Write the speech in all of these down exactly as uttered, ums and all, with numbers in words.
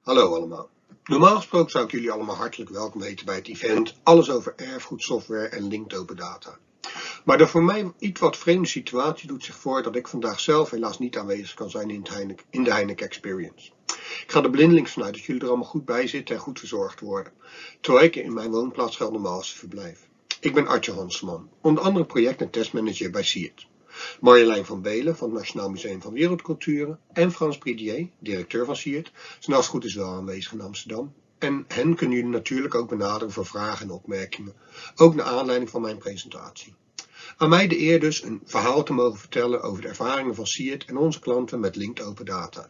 Hallo allemaal. Normaal gesproken zou ik jullie allemaal hartelijk welkom heten bij het event Alles over erfgoedsoftware en linked open data. Maar de voor mij iets wat vreemde situatie doet zich voor dat ik vandaag zelf helaas niet aanwezig kan zijn in, Heineken, in de Heineken Experience. Ik ga er blindelings vanuit dat jullie er allemaal goed bij zitten en goed verzorgd worden, terwijl ik in mijn woonplaats Geldermalsen verblijf. Ik ben Artje Hansman, onder andere project- en testmanager bij SIET. Marjolein van Belen van het Nationaal Museum van Wereldculturen en Frans Bridier, directeur van SIET, zijn als het goed is wel aanwezig in Amsterdam. En hen kunnen jullie natuurlijk ook benaderen voor vragen en opmerkingen, ook naar aanleiding van mijn presentatie. Aan mij de eer dus een verhaal te mogen vertellen over de ervaringen van SIET en onze klanten met linked open data.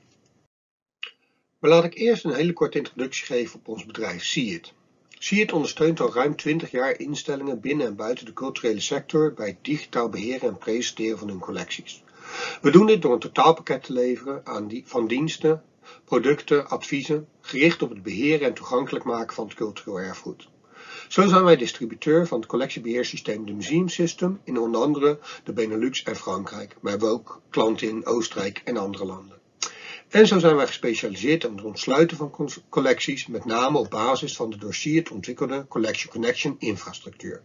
Maar laat ik eerst een hele korte introductie geven op ons bedrijf SIET. SIET ondersteunt al ruim twintig jaar instellingen binnen en buiten de culturele sector bij het digitaal beheren en presenteren van hun collecties. We doen dit door een totaalpakket te leveren aan die, van diensten, producten, adviezen, gericht op het beheren en toegankelijk maken van het cultureel erfgoed. Zo zijn wij distributeur van het collectiebeheersysteem de Museum System in onder andere de Benelux en Frankrijk. We hebben ook klanten in Oostenrijk en andere landen. En zo zijn wij gespecialiseerd in het ontsluiten van collecties, met name op basis van de door SIET ontwikkelde Collection Connection infrastructuur.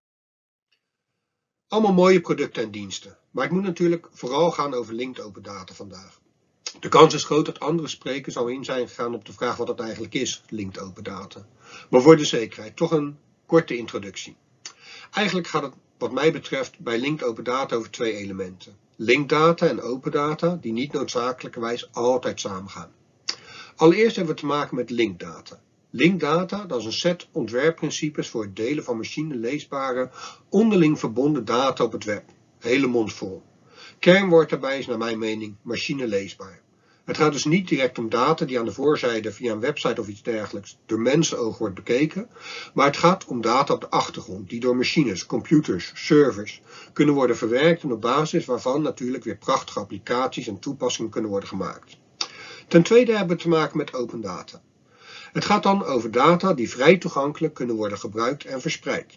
Allemaal mooie producten en diensten, maar het moet natuurlijk vooral gaan over linked open data vandaag. De kans is groot dat andere sprekers al in zijn gegaan op de vraag wat het eigenlijk is, linked open data. Maar voor de zekerheid toch een korte introductie. Eigenlijk gaat het wat mij betreft bij linked open data over twee elementen. Linked data en open data die niet noodzakelijkerwijs altijd samengaan. Allereerst hebben we te maken met linked data. Linked data, dat is een set ontwerpprincipes voor het delen van machineleesbare, onderling verbonden data op het web. Hele mond vol. Kernwoord daarbij is naar mijn mening machineleesbaar. Het gaat dus niet direct om data die aan de voorzijde via een website of iets dergelijks door mensenoog wordt bekeken, maar het gaat om data op de achtergrond die door machines, computers, servers kunnen worden verwerkt en op basis waarvan natuurlijk weer prachtige applicaties en toepassingen kunnen worden gemaakt. Ten tweede hebben we te maken met open data. Het gaat dan over data die vrij toegankelijk kunnen worden gebruikt en verspreid.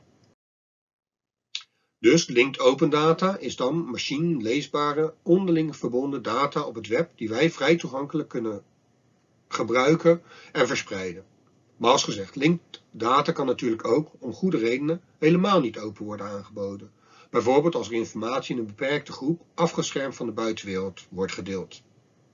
Dus linked open data is dan machineleesbare, onderling verbonden data op het web die wij vrij toegankelijk kunnen gebruiken en verspreiden. Maar als gezegd, linked data kan natuurlijk ook, om goede redenen, helemaal niet open worden aangeboden. Bijvoorbeeld als er informatie in een beperkte groep, afgeschermd van de buitenwereld, wordt gedeeld.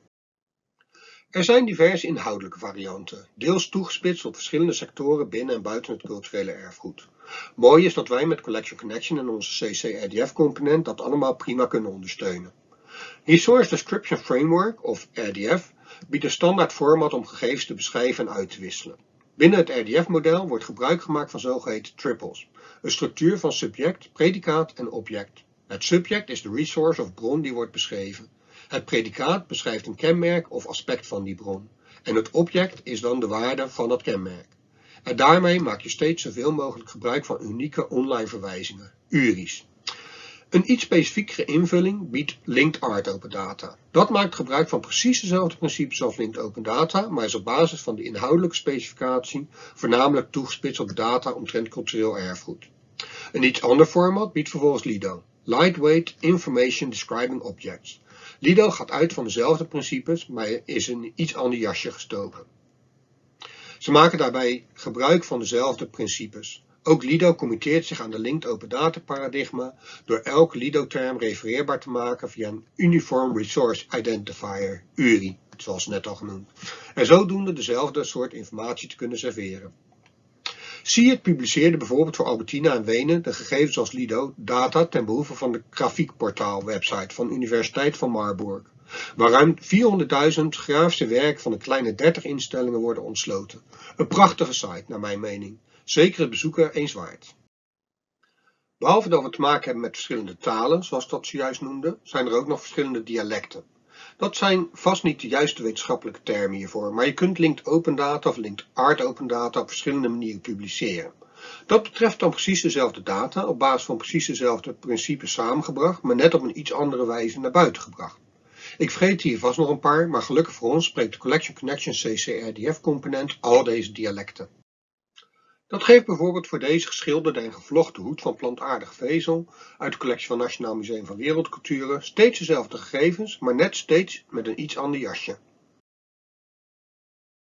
Er zijn diverse inhoudelijke varianten, deels toegespitst op verschillende sectoren binnen en buiten het culturele erfgoed. Mooi is dat wij met Collection Connection en onze C C R D F component dat allemaal prima kunnen ondersteunen. Resource Description Framework, of R D F, biedt een standaard format om gegevens te beschrijven en uit te wisselen. Binnen het R D F-model wordt gebruik gemaakt van zogeheten triples, een structuur van subject, predicaat en object. Het subject is de resource of bron die wordt beschreven. Het predicaat beschrijft een kenmerk of aspect van die bron. En het object is dan de waarde van dat kenmerk. En daarmee maak je steeds zoveel mogelijk gebruik van unieke online verwijzingen, U R I's. Een iets specifiekere invulling biedt linked art open data. Dat maakt gebruik van precies dezelfde principes als linked open data, maar is op basis van de inhoudelijke specificatie voornamelijk toegespitst op data omtrent cultureel erfgoed. Een iets ander format biedt vervolgens Lido, Lightweight Information Describing Objects. Lido gaat uit van dezelfde principes, maar is in een iets ander jasje gestoken. Ze maken daarbij gebruik van dezelfde principes. Ook Lido committeert zich aan de linked open data paradigma door elke Lido-term refereerbaar te maken via een Uniform Resource Identifier, U R I, zoals net al genoemd, en zodoende dezelfde soort informatie te kunnen serveren. SIET publiceerde bijvoorbeeld voor Albertina en Wenen de gegevens als Lido data ten behoeve van de grafiekportaal website van de Universiteit van Marburg, waar ruim vierhonderdduizend grafische werken van een kleine dertig instellingen worden ontsloten. Een prachtige site naar mijn mening. Zeker het bezoeken eens waard. Behalve dat we te maken hebben met verschillende talen, zoals ik dat zojuist noemde, zijn er ook nog verschillende dialecten. Dat zijn vast niet de juiste wetenschappelijke termen hiervoor, maar je kunt linked open data of linked art open data op verschillende manieren publiceren. Dat betreft dan precies dezelfde data, op basis van precies dezelfde principes samengebracht, maar net op een iets andere wijze naar buiten gebracht. Ik vergeet hier vast nog een paar, maar gelukkig voor ons spreekt de Collection Connection C C R D F component al deze dialecten. Dat geeft bijvoorbeeld voor deze geschilderde en gevlochten hoed van plantaardig vezel uit de collectie van Nationaal Museum van Wereldculturen steeds dezelfde gegevens, maar net steeds met een iets ander jasje.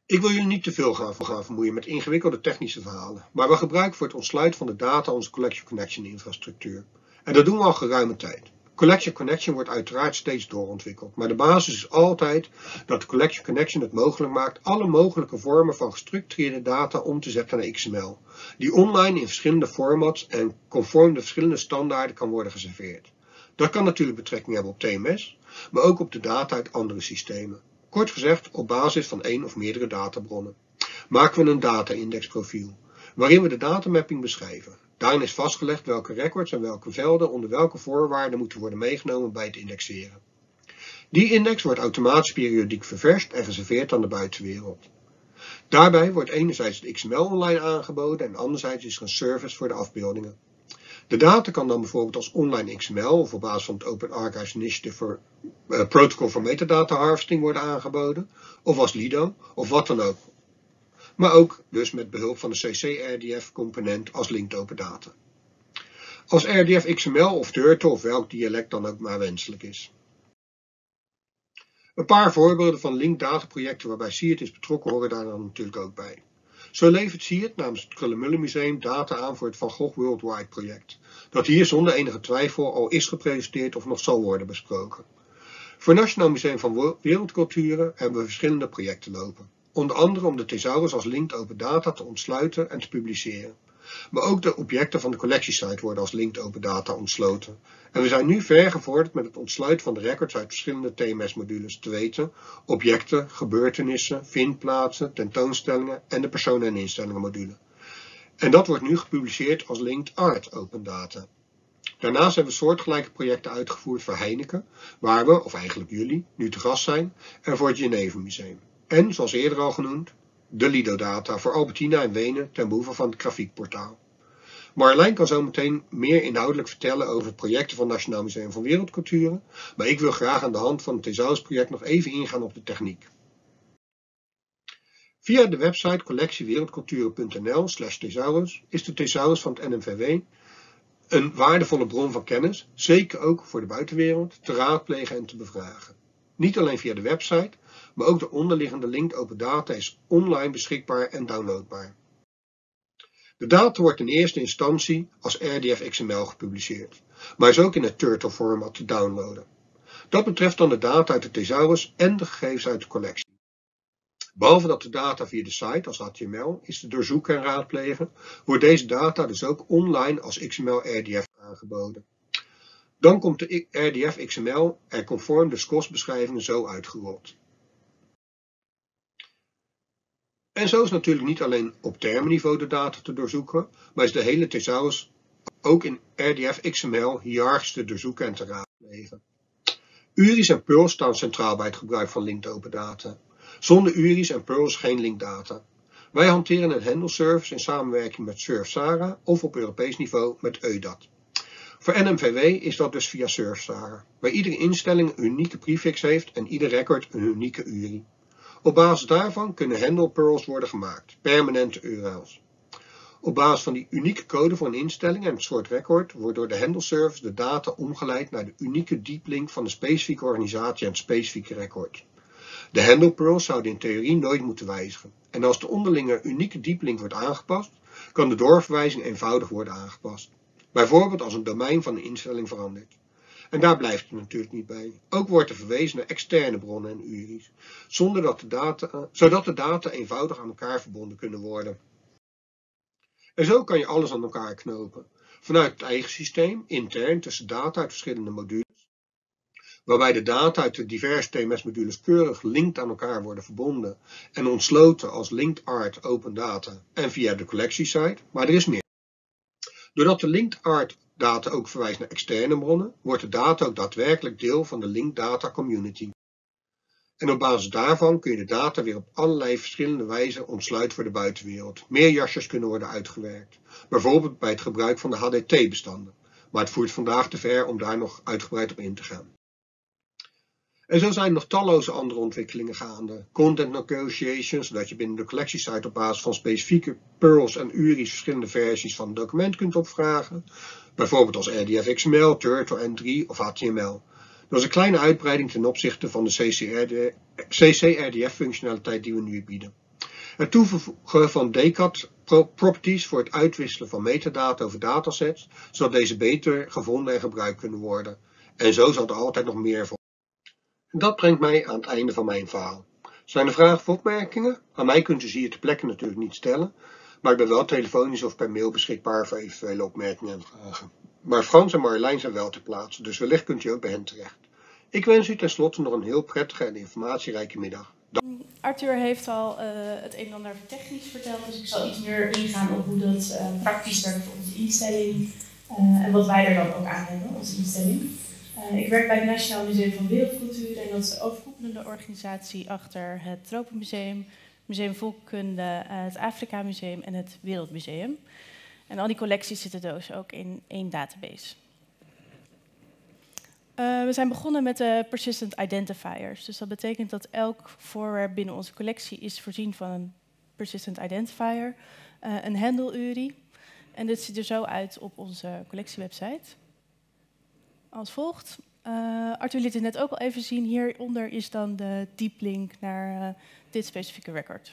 Ik wil jullie niet te veel gaan, gaan vermoeien met ingewikkelde technische verhalen, maar we gebruiken voor het ontsluiten van de data onze Collection Connection infrastructuur. En dat doen we al geruime tijd. Collection Connection wordt uiteraard steeds doorontwikkeld, maar de basis is altijd dat de Collection Connection het mogelijk maakt alle mogelijke vormen van gestructureerde data om te zetten naar X M L, die online in verschillende formats en conform de verschillende standaarden kan worden geserveerd. Dat kan natuurlijk betrekking hebben op T M S, maar ook op de data uit andere systemen. Kort gezegd, op basis van één of meerdere databronnen. Maken we een data-indexprofiel, waarin we de datamapping beschrijven. Daarin is vastgelegd welke records en welke velden onder welke voorwaarden moeten worden meegenomen bij het indexeren. Die index wordt automatisch periodiek ververst en geserveerd aan de buitenwereld. Daarbij wordt enerzijds de X M L online aangeboden en anderzijds is er een service voor de afbeeldingen. De data kan dan bijvoorbeeld als online X M L of op basis van het Open Archives Initiative for uh, Protocol for Metadata Harvesting worden aangeboden, of als Lido, of wat dan ook. Maar ook dus met behulp van de C C R D F component als linked open data. Als R D F X M L of Turtle of welk dialect dan ook maar wenselijk is. Een paar voorbeelden van linked data projecten waarbij SIAT is betrokken horen daar dan natuurlijk ook bij. Zo levert SIAT namens het Kröller-Müller Museum data aan voor het Van Gogh Worldwide project, dat hier zonder enige twijfel al is gepresenteerd of nog zal worden besproken. Voor het Nationaal Museum van Wereldculturen hebben we verschillende projecten lopen. Onder andere om de thesaurus als linked open data te ontsluiten en te publiceren. Maar ook de objecten van de collectiesite worden als linked open data ontsloten. En we zijn nu ver gevorderd met het ontsluiten van de records uit verschillende T M S-modules, te weten objecten, gebeurtenissen, vindplaatsen, tentoonstellingen en de personen- en instellingen-module. En dat wordt nu gepubliceerd als linked art open data. Daarnaast hebben we soortgelijke projecten uitgevoerd voor Heineken, waar we, of eigenlijk jullie, nu te gast zijn, en voor het Geneve Museum. En, zoals eerder al genoemd, de Lido-data voor Albertina en Wenen ten behoeve van het grafiekportaal. Marlijn kan zo meteen meer inhoudelijk vertellen over het projecten van het Nationaal Museum van Wereldculturen, maar ik wil graag aan de hand van het Thesaurus-project nog even ingaan op de techniek. Via de website collectiewereldculturen punt n l slash thesaurus is de thesaurus van het N M V W een waardevolle bron van kennis, zeker ook voor de buitenwereld, te raadplegen en te bevragen. Niet alleen via de website, maar ook de onderliggende linked open data is online beschikbaar en downloadbaar. De data wordt in eerste instantie als R D F X M L gepubliceerd, maar is ook in het Turtle format te downloaden. Dat betreft dan de data uit de thesaurus en de gegevens uit de collectie. Behalve dat de data via de site als H T M L is te doorzoeken en raadplegen, wordt deze data dus ook online als X M L R D F aangeboden. Dan komt de R D F X M L er conform de S C O S-beschrijvingen zo uitgerold. En zo is natuurlijk niet alleen op termenniveau de data te doorzoeken, maar is de hele thesaurus ook in R D F X M L hiërarchisch te doorzoeken en te raadplegen. U R Is en Pearls staan centraal bij het gebruik van linked open data. Zonder U R Is en Pearls geen linked data. Wij hanteren een handle service in samenwerking met Surfsara of op Europees niveau met E U D A T. Voor N M V W is dat dus via Surfsara, waar iedere instelling een unieke prefix heeft en ieder record een unieke U R I. Op basis daarvan kunnen handle pearls worden gemaakt, permanente U R Ls. Op basis van die unieke code voor een instelling en het soort record wordt door de handle service de data omgeleid naar de unieke deep link van de specifieke organisatie en het specifieke record. De handle pearls zouden in theorie nooit moeten wijzigen. En als de onderlinge unieke deep link wordt aangepast, kan de doorverwijzing eenvoudig worden aangepast. Bijvoorbeeld als een domein van een instelling verandert. En daar blijft het natuurlijk niet bij. Ook wordt er verwezen naar externe bronnen en U R Is, zonder dat de data, zodat de data eenvoudig aan elkaar verbonden kunnen worden. En zo kan je alles aan elkaar knopen. Vanuit het eigen systeem, intern tussen data uit verschillende modules, waarbij de data uit de diverse T M S-modules keurig linked aan elkaar worden verbonden en ontsloten als linked art open data en via de collectiesite, maar er is meer. Doordat de linked art data ook verwijst naar externe bronnen, wordt de data ook daadwerkelijk deel van de linked data community. En op basis daarvan kun je de data weer op allerlei verschillende wijzen ontsluiten voor de buitenwereld. Meer jasjes kunnen worden uitgewerkt, bijvoorbeeld bij het gebruik van de H D T-bestanden. Maar het voert vandaag te ver om daar nog uitgebreid op in te gaan. En zo zijn er nog talloze andere ontwikkelingen gaande. Content negotiations, zodat je binnen de collectiesite op basis van specifieke pearls en U R Is verschillende versies van een document kunt opvragen. Bijvoorbeeld als R D F X M L, Turtle N drie of H T M L. Dat is een kleine uitbreiding ten opzichte van de C C R D F functionaliteit die we nu bieden. Het toevoegen van D C A D-properties voor het uitwisselen van metadata over datasets, zodat deze beter gevonden en gebruikt kunnen worden. En zo zal er altijd nog meer voor. En dat brengt mij aan het einde van mijn verhaal. Zijn er vragen of opmerkingen? Aan mij kunt u ze hier ter plekke natuurlijk niet stellen, maar ik ben wel telefonisch of per mail beschikbaar voor eventuele opmerkingen en vragen. Maar Frans en Marjolein zijn wel ter plaatse, dus wellicht kunt u ook bij hen terecht. Ik wens u tenslotte nog een heel prettige en informatierijke middag. Arthur heeft al uh, het een en ander technisch verteld, dus ik zal iets meer ingaan op hoe dat uh, praktisch werkt voor onze instelling uh, en wat wij er dan ook aan hebben, onze instelling. Uh, ik werk bij het Nationaal Museum van Wereldcultuur en dat is de overkoepelende organisatie achter het Tropenmuseum, Museum Volkenkunde, uh, het Afrika Museum en het Wereldmuseum. En al die collecties zitten dus ook in één database. Uh, we zijn begonnen met de persistent identifiers. Dus dat betekent dat elk voorwerp binnen onze collectie is voorzien van een persistent identifier, uh, een handle-U R I. En dit ziet er zo uit op onze collectiewebsite. Als volgt. Uh, Arthur liet het net ook al even zien. Hieronder is dan de deep link naar uh, dit specifieke record.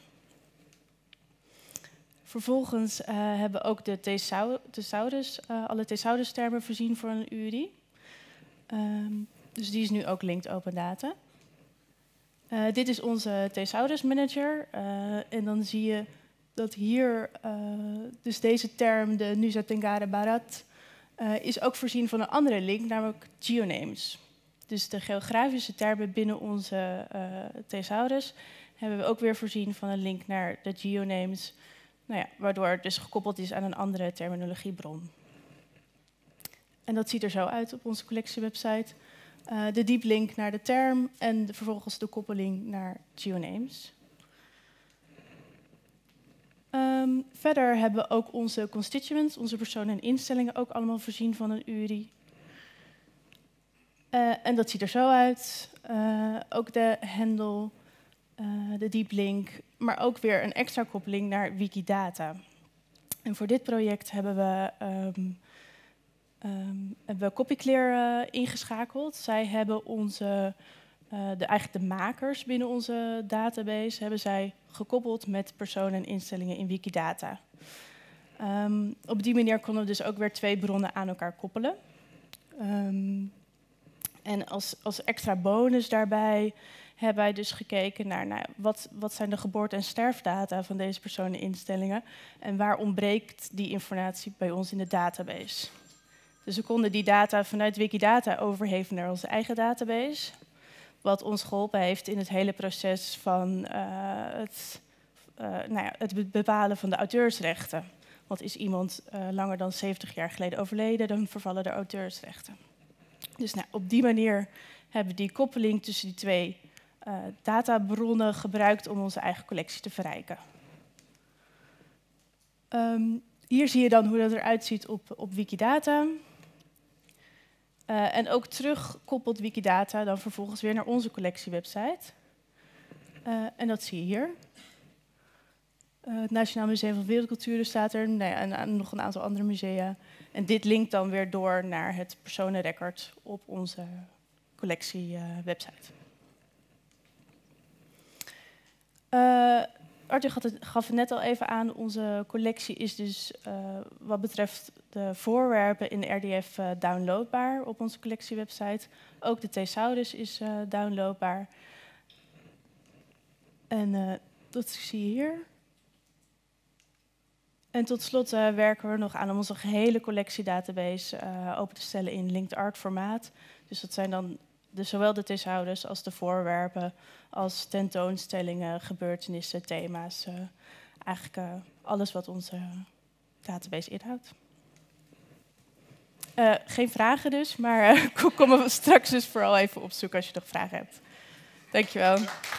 Vervolgens uh, hebben we ook de thesaurus, uh, alle thesaurus-termen voorzien voor een U R I. Um, dus die is nu ook linked open data. Uh, dit is onze Thesaurus Manager. Uh, en dan zie je dat hier, uh, dus deze term, de Nusa Tenggara Barat, uh, is ook voorzien van een andere link, namelijk geonames. Dus de geografische termen binnen onze uh, Thesaurus hebben we ook weer voorzien van een link naar de geonames, nou ja, waardoor het dus gekoppeld is aan een andere terminologiebron. En dat ziet er zo uit op onze collectiewebsite. Uh, de deep link naar de term en de, vervolgens de koppeling naar geonames. Um, verder hebben we ook onze constituents, onze personen en instellingen, ook allemaal voorzien van een U R I. Uh, en dat ziet er zo uit. Uh, ook de handle, uh, de deep link, maar ook weer een extra koppeling naar Wikidata. En voor dit project hebben we... Um, Um, hebben we CopyClear uh, ingeschakeld. Zij hebben onze, uh, de, eigenlijk de makers binnen onze database hebben zij gekoppeld met personen en instellingen in Wikidata. Um, op die manier konden we dus ook weer twee bronnen aan elkaar koppelen. Um, en als, als extra bonus daarbij hebben wij dus gekeken naar nou, wat, wat zijn de geboorte- en sterfdata van deze personen en instellingen en waar ontbreekt die informatie bij ons in de database. Dus we konden die data vanuit Wikidata overhevelen naar onze eigen database. Wat ons geholpen heeft in het hele proces van uh, het, uh, nou ja, het bepalen van de auteursrechten. Want is iemand uh, langer dan zeventig jaar geleden overleden, dan vervallen de auteursrechten. Dus nou, op die manier hebben we die koppeling tussen die twee uh, databronnen gebruikt om onze eigen collectie te verrijken. Um, hier zie je dan hoe dat eruit ziet op, op Wikidata. Uh, en ook terug koppelt Wikidata dan vervolgens weer naar onze collectiewebsite. Uh, en dat zie je hier. Uh, het Nationaal Museum van Wereldcultuur staat er, nou ja, en, en nog een aantal andere musea. En dit linkt dan weer door naar het personenrecord op onze collectiewebsite. Uh, Arthur gaf het net al even aan, onze collectie is dus uh, wat betreft de voorwerpen in de R D F uh, downloadbaar op onze collectiewebsite. Ook de thesaurus is uh, downloadbaar. En uh, dat zie je hier. En tot slot uh, werken we nog aan om onze gehele collectiedatabase uh, open te stellen in linked art formaat. Dus dat zijn dan de, zowel de thesaurus als de voorwerpen, als tentoonstellingen, gebeurtenissen, thema's. Uh, eigenlijk uh, alles wat onze database inhoudt. Uh, geen vragen dus, maar uh, kom, kom straks dus vooral even opzoeken als je nog vragen hebt. Dankjewel.